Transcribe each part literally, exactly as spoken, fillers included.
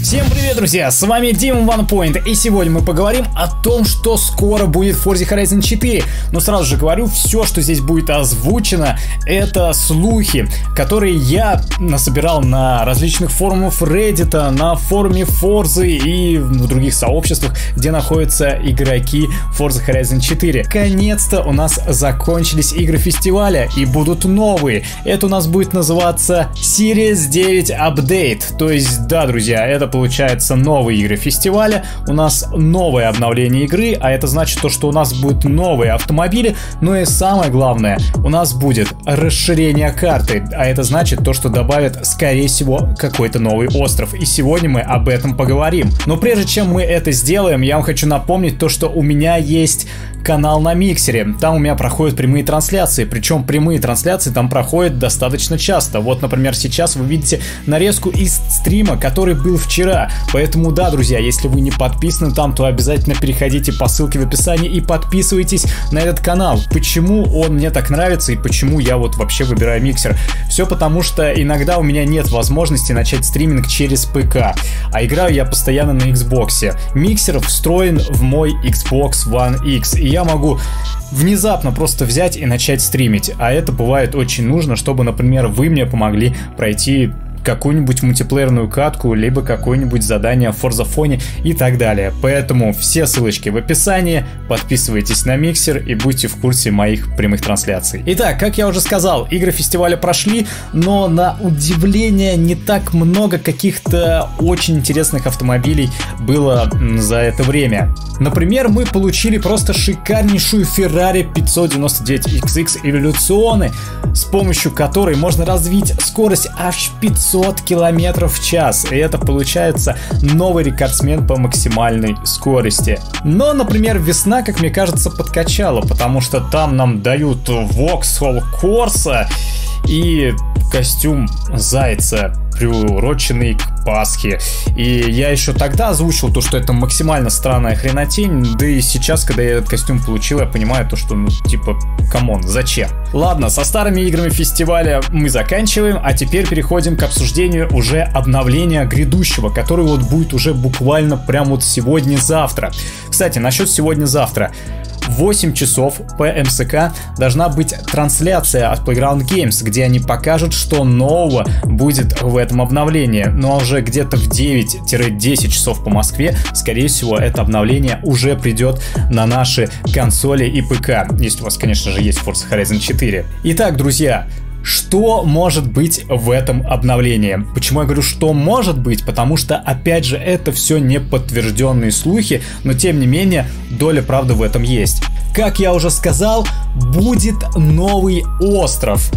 Всем привет, друзья! С вами Дима OnePoint, и сегодня мы поговорим о том, что скоро будет в Forza Horizon четыре. Но сразу же говорю, все, что здесь будет озвучено, это слухи, которые я насобирал на различных форумах Reddit, на форуме Forza и в других сообществах, где находятся игроки Forza Horizon четыре. Наконец-то у нас закончились игры фестиваля, и будут новые. Это у нас будет называться Series девять Update. То есть, да, друзья, это получается новые игры фестиваля, у нас новое обновление игры, а это значит то, что у нас будут новые автомобили, но и самое главное, у нас будет расширение карты, а это значит то, что добавят, скорее всего, какой-то новый остров, и сегодня мы об этом поговорим. Но прежде чем мы это сделаем, я вам хочу напомнить то, что у меня есть канал на Миксере, там у меня проходят прямые трансляции, причем прямые трансляции там проходят достаточно часто. Вот, например, сейчас вы видите нарезку из стрима, который был вчера. Поэтому да, друзья, если вы не подписаны там, то обязательно переходите по ссылке в описании и подписывайтесь на этот канал. Почему он мне так нравится и почему я вот вообще выбираю Миксер? Все потому, что иногда у меня нет возможности начать стриминг через ПК, а играю я постоянно на Xbox. Миксер встроен в мой Xbox One X, и я могу внезапно просто взять и начать стримить, а это бывает очень нужно, чтобы, например, вы мне помогли пройти какую-нибудь мультиплеерную катку, либо какое-нибудь задание в Forzaphone и так далее. Поэтому все ссылочки в описании, подписывайтесь на Миксер и будьте в курсе моих прямых трансляций. Итак, как я уже сказал, игры фестиваля прошли, но на удивление не так много каких-то очень интересных автомобилей было за это время. Например, мы получили просто шикарнейшую Ferrari пятьсот девяносто девять икс икс Evoluzione, с помощью которой можно развить скорость аж пятьсот километров в час, и это получается новый рекордсмен по максимальной скорости. Но, например, весна, как мне кажется, подкачала, потому что там нам дают Vauxhall Corsa и костюм зайца, приуроченный к Пасхе. И я еще тогда озвучил то, что это максимально странная хренотень, да и сейчас, когда я этот костюм получил, я понимаю то, что, ну, типа, камон, зачем? Ладно, со старыми играми фестиваля мы заканчиваем, а теперь переходим к обсуждению уже обновления грядущего, который вот будет уже буквально прям вот сегодня-завтра. Кстати, насчет сегодня-завтра. В восемь часов по эм эс ка должна быть трансляция от Playground Games, где они покажут, что нового будет в этом обновлении. Ну а уже где-то в девять-десять часов по Москве, скорее всего, это обновление уже придет на наши консоли и ПК, если у вас, конечно же, есть Forza Horizon четыре. Итак, друзья, что может быть в этом обновлении? Почему я говорю, что может быть? Потому что, опять же, это все не подтвержденные слухи, но тем не менее, доля правды в этом есть. Как я уже сказал, будет новый остров.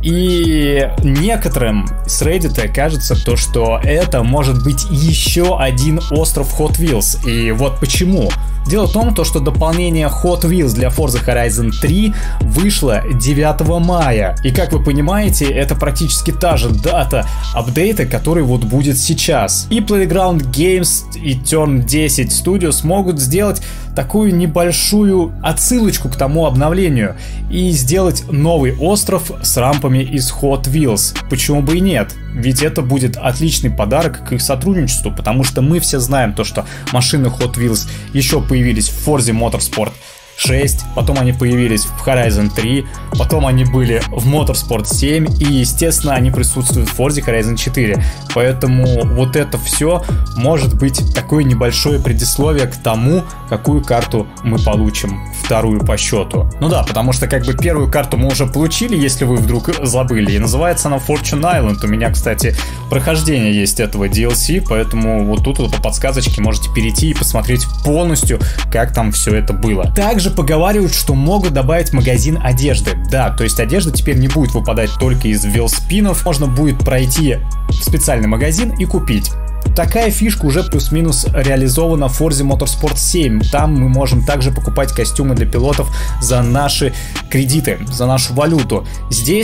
И некоторым с Reddit кажется то, что это может быть еще один остров Hot Wheels. И вот почему. Дело в том, то, что дополнение Hot Wheels для Forza Horizon три вышло девятого мая. И как вы понимаете, это практически та же дата апдейта, который вот будет сейчас. И Playground Games и Turn десять Studios смогут сделать такую небольшую отсылочку к тому обновлению и сделать новый остров с рампами из Hot Wheels. Почему бы и нет? Ведь это будет отличный подарок к их сотрудничеству, потому что мы все знаем то, что машины Hot Wheels еще появились в Forza Motorsport шесть, потом они появились в Horizon три, потом они были в Motorsport семь, и, естественно, они присутствуют в Forza Horizon четыре. Поэтому вот это все может быть такое небольшое предисловие к тому, какую карту мы получим, вторую по счету. Ну да, потому что как бы первую карту мы уже получили, если вы вдруг забыли, и называется она Fortune Island. У меня, кстати, прохождение есть этого ди эл си, поэтому вот тут вот по подсказочке можете перейти и посмотреть полностью, как там все это было. Также поговаривают, что могут добавить магазин одежды. Да, то есть одежда теперь не будет выпадать только из велоспинов, можно будет пройти в специальный магазин и купить. Такая фишка уже плюс-минус реализована в Forza Motorsport семь. Там мы можем также покупать костюмы для пилотов за наши кредиты, за нашу валюту. Здесь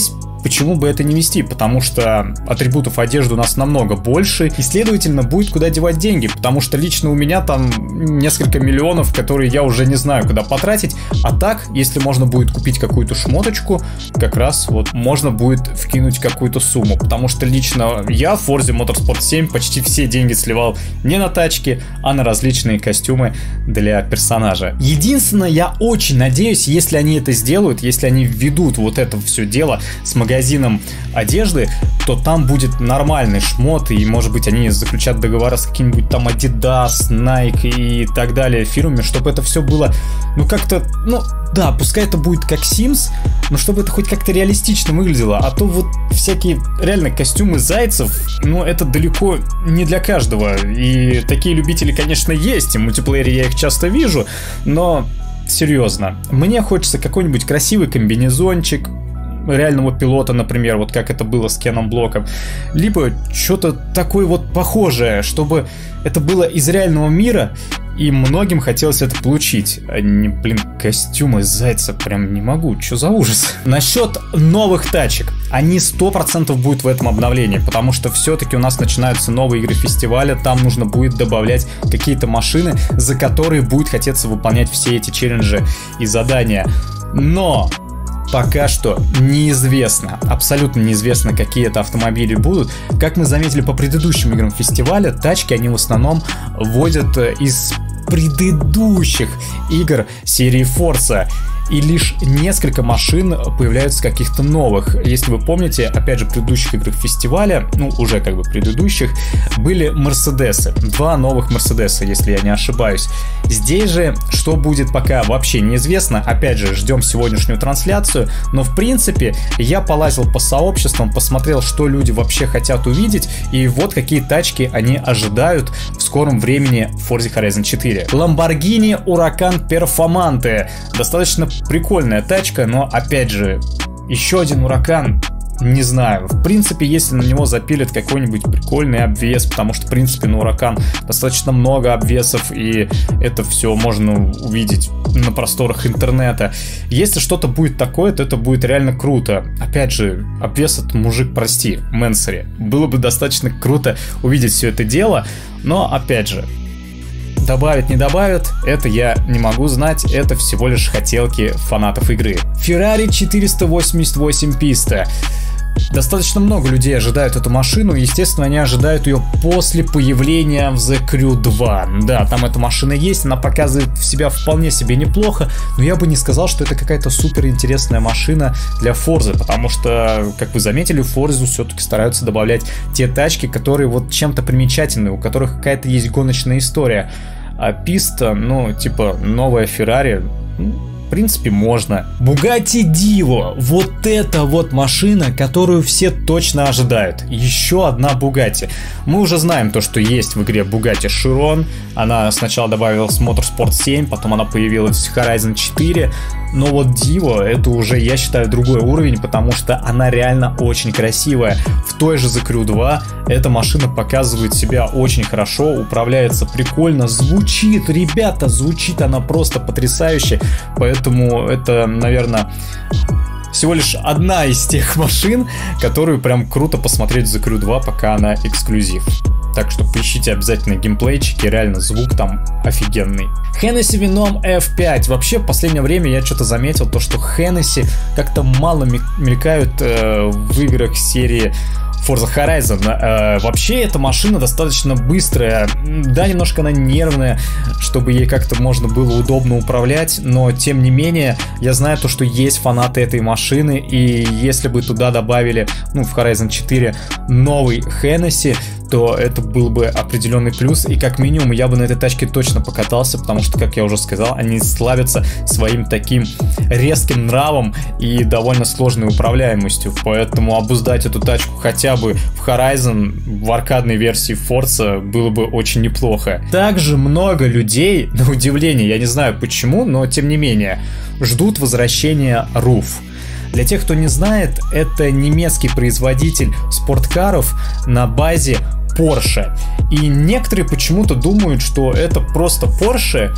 почему бы это не вести? Потому что атрибутов одежды у нас намного больше, и, следовательно, будет куда девать деньги, потому что лично у меня там несколько миллионов, которые я уже не знаю, куда потратить, а так, если можно будет купить какую-то шмоточку, как раз вот можно будет вкинуть какую-то сумму, потому что лично я в Forza Motorsport семь почти все деньги сливал не на тачки, а на различные костюмы для персонажа. Единственное, я очень надеюсь, если они это сделают, если они введут вот это все дело с магазином одежды, то там будет нормальный шмот, и может быть они заключат договора с каким-нибудь там Adidas, Nike и так далее фирмами, чтобы это все было, ну как-то, ну да, пускай это будет как Sims, но чтобы это хоть как-то реалистично выглядело, а то вот всякие реально костюмы зайцев, ну это далеко не для каждого, и такие любители, конечно, есть, и в мультиплеере я их часто вижу, но серьезно, мне хочется какой-нибудь красивый комбинезончик реального пилота, например, вот как это было с Кеном Блоком, либо что-то такое вот похожее, чтобы это было из реального мира, и многим хотелось это получить. А не, блин, костюмы зайца прям не могу, что за ужас. Насчет новых тачек, они сто процентов будут в этом обновлении, потому что все-таки у нас начинаются новые игры фестиваля, там нужно будет добавлять какие-то машины, за которые будет хотеться выполнять все эти челленджи и задания. Но пока что неизвестно, абсолютно неизвестно, какие это автомобили будут. Как мы заметили по предыдущим играм фестиваля, тачки они в основном вводят из предыдущих игр серии Forza. И лишь несколько машин появляются каких-то новых. Если вы помните, опять же, в предыдущих играх фестиваля, ну, уже как бы предыдущих, были Мерседесы. Два новых Мерседеса, если я не ошибаюсь. Здесь же, что будет, пока вообще неизвестно. Опять же, ждем сегодняшнюю трансляцию. Но, в принципе, я полазил по сообществам, посмотрел, что люди вообще хотят увидеть. И вот какие тачки они ожидают в скором времени в Forza Horizon четыре. Lamborghini Huracan Performante. Достаточно прикольная тачка, но опять же, еще один Уракан, не знаю. В принципе, если на него запилят какой-нибудь прикольный обвес, потому что, в принципе, на Уракан достаточно много обвесов, и это все можно увидеть на просторах интернета. Если что-то будет такое, то это будет реально круто. Опять же, обвес от мужик, прости, Мэнсери. Было бы достаточно круто увидеть все это дело, но, опять же, добавят, не добавят, это я не могу знать, это всего лишь хотелки фанатов игры. Ferrari четыреста восемьдесят восемь Pista. Достаточно много людей ожидают эту машину, естественно, они ожидают ее после появления в The Crew два. Да, там эта машина есть, она показывает себя вполне себе неплохо, но я бы не сказал, что это какая-то супер интересная машина для Forza, потому что, как вы заметили, в Forza все-таки стараются добавлять те тачки, которые вот чем-то примечательны, у которых какая-то есть гоночная история. А Pista, ну, типа, новая Ferrari, в принципе, можно. Bugatti Divo. Вот это вот машина, которую все точно ожидают. Еще одна Bugatti. Мы уже знаем то, что есть в игре Bugatti Chiron. Она сначала добавилась в Motorsport семь, потом она появилась в Horizon четыре. Но вот Divo, это уже, я считаю, другой уровень, потому что она реально очень красивая. В той же The Crew два эта машина показывает себя очень хорошо, управляется прикольно, звучит, ребята, звучит она просто потрясающе. Поэтому это, наверное, всего лишь одна из тех машин, которую прям круто посмотреть в The Crew два, пока она эксклюзив. Так что поищите обязательно геймплейчики, реально звук там офигенный. Hennessy Venom эф пять. Вообще в последнее время я что-то заметил, то что Hennessy как-то мало мелькают э, в играх серии Forza Horizon. Э, вообще эта машина достаточно быстрая, да, немножко она нервная, чтобы ей как-то можно было удобно управлять, но тем не менее я знаю то, что есть фанаты этой машины, и если бы туда добавили, ну, в Horizon четыре новый Hennessy, то это был бы определенный плюс, и как минимум я бы на этой тачке точно покатался, потому что, как я уже сказал, они славятся своим таким резким нравом и довольно сложной управляемостью, поэтому обуздать эту тачку хотя бы в Horizon, в аркадной версии Forza, было бы очень неплохо. Также много людей, на удивление, я не знаю почему, но тем не менее, ждут возвращения руф. Для тех, кто не знает, это немецкий производитель спорткаров на базе Porsche. И некоторые почему-то думают, что это просто Porsche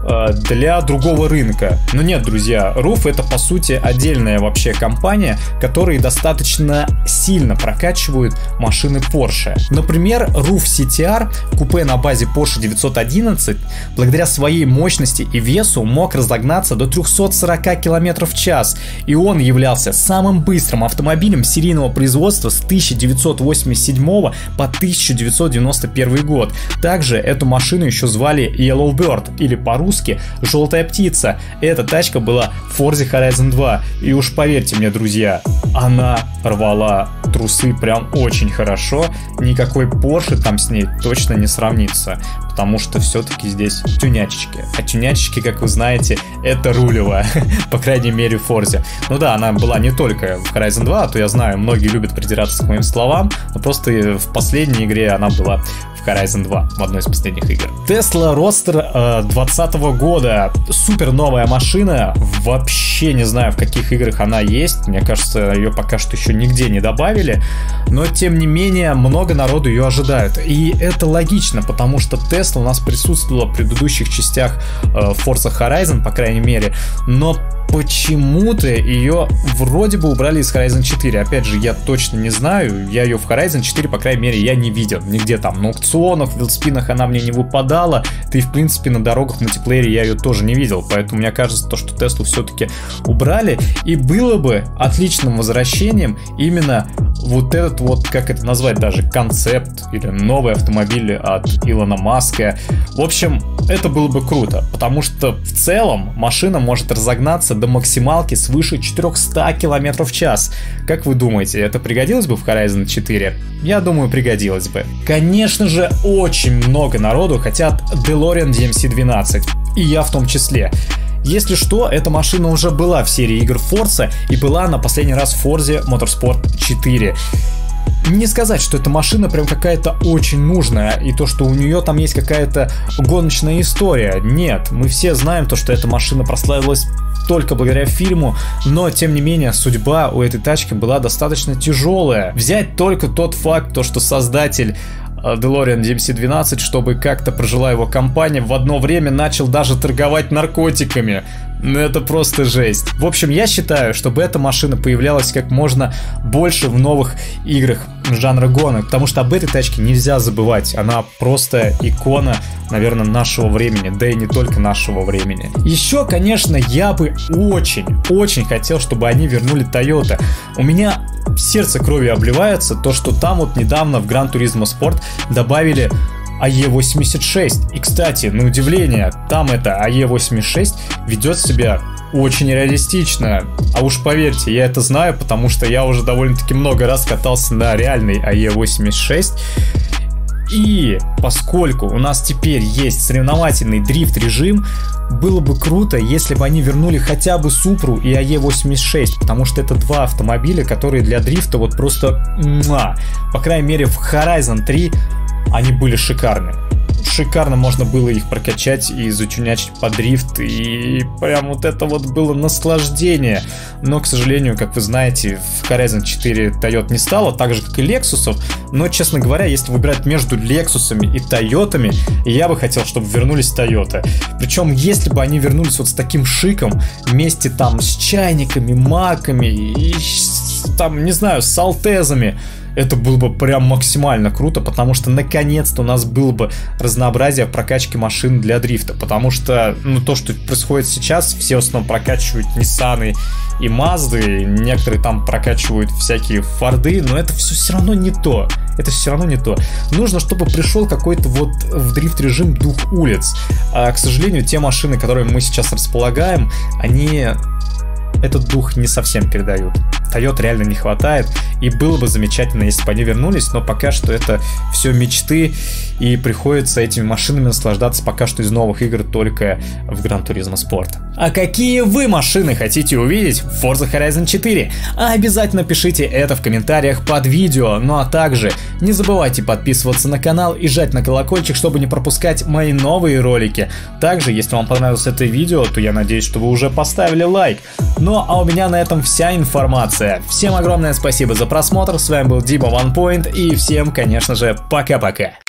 э, для другого рынка. Но нет, друзья, руф это по сути отдельная вообще компания, которые достаточно сильно прокачивают машины Porsche. Например, руф си ти ар, купе на базе Porsche девятьсот одиннадцать, благодаря своей мощности и весу мог разогнаться до триста сорок километров в час, и он являлся самым быстрым автомобилем серийного производства с тысяча девятьсот восемьдесят седьмого по тысяча девятьсот девяносто первый год. Также эту машину еще звали Yellow Bird, или по-русски «Желтая птица». Эта тачка была в Forza Horizon два, и уж поверьте мне, друзья, она рвала трусы прям очень хорошо. Никакой Porsche там с ней точно не сравнится, потому что все-таки здесь тюнячечки. А тюнячечки, как вы знаете, это рулево, по крайней мере в Forza. Ну да, она была не только в Horizon два, а то я знаю, многие любят придираться к моим словам, но просто в последней игре она была в Horizon два, в одной из последних игр. Tesla Roadster двадцатого года. Супер новая машина. Вообще не знаю, в каких играх она есть. Мне кажется, ее пока что еще нигде не добавили. Но, тем не менее, много народу ее ожидают. И это логично, потому что Tesla у нас присутствовала в предыдущих частях Forza Horizon, по крайней мере. Но почему-то ее вроде бы убрали из Horizon четыре. Опять же, я точно не знаю. Я ее в Horizon четыре, по крайней мере, я не видел. Нигде там на аукционах, в вилдспинах она мне не выпадала. Да и, в принципе, на дорогах в мультиплеере я ее тоже не видел. Поэтому мне кажется, то, что Теслу все-таки убрали. И было бы отличным возвращением именно вот этот вот, как это назвать даже, концепт или новый автомобиль от Илона Маска. В общем, это было бы круто, потому что в целом машина может разогнаться до максималки свыше четыреста километров в час. Как вы думаете, это пригодилось бы в Horizon четыре? Я думаю, пригодилось бы. Конечно же, очень много народу хотят DeLorean ди эм си двенадцать, и я в том числе. Если что, эта машина уже была в серии игр Forza и была на последний раз в Forza Motorsport четыре. Не сказать, что эта машина прям какая-то очень нужная, и то, что у нее там есть какая-то гоночная история. Нет, мы все знаем то, что эта машина прославилась только благодаря фильму, но тем не менее судьба у этой тачки была достаточно тяжелая. Взять только тот факт, то, что создатель DeLorean ди эм си двенадцать, чтобы как-то прожила его компания, в одно время начал даже торговать наркотиками. Ну это просто жесть. В общем, я считаю, чтобы эта машина появлялась как можно больше в новых играх жанра гонок, потому что об этой тачке нельзя забывать. Она просто икона, наверное, нашего времени, да и не только нашего времени. Еще, конечно, я бы очень-очень хотел, чтобы они вернули Toyota. У меня сердце кровью обливается то, что там вот недавно в Gran Turismo Sport добавили эй и восемьдесят шесть. И, кстати, на удивление, там это эй и восемьдесят шесть ведет себя очень реалистично. А уж поверьте, я это знаю, потому что я уже довольно-таки много раз катался на реальной эй и восемьдесят шесть. И поскольку у нас теперь есть соревновательный дрифт-режим, было бы круто, если бы они вернули хотя бы Супру и эй и восемьдесят шесть, потому что это два автомобиля, которые для дрифта вот просто... Муа! По крайней мере, в Horizon три они были шикарны. Шикарно можно было их прокачать и затюнячить под дрифт, и прям вот это вот было наслаждение. Но, к сожалению, как вы знаете, в Horizon четыре Toyota не стало, так же, как и Lexus'ов. Но, честно говоря, если выбирать между Lexus'ами и Тойотами, я бы хотел, чтобы вернулись Toyota. Причем, если бы они вернулись вот с таким шиком, вместе там с чайниками, маками и там, не знаю, с алтезами, это было бы прям максимально круто, потому что наконец-то у нас было бы разнообразие в прокачке машин для дрифта. Потому что, ну, то, что происходит сейчас, все в основном прокачивают Ниссаны и Мазды, некоторые там прокачивают всякие Форды, но это все все равно не то. Это все равно не то. Нужно, чтобы пришел какой-то вот в дрифт-режим дух улиц. А, к сожалению, те машины, которые мы сейчас располагаем, они этот дух не совсем передают. Toyota реально не хватает, и было бы замечательно, если бы они вернулись, но пока что это все мечты, и приходится этими машинами наслаждаться пока что из новых игр только в Gran Turismo Sport. А какие вы машины хотите увидеть в Forza Horizon четыре? А обязательно пишите это в комментариях под видео, ну а также не забывайте подписываться на канал и жать на колокольчик, чтобы не пропускать мои новые ролики. Также, если вам понравилось это видео, то я надеюсь, что вы уже поставили лайк. Ну а у меня на этом вся информация. Всем огромное спасибо за просмотр, с вами был Дима OnePoint, и всем, конечно же, пока-пока.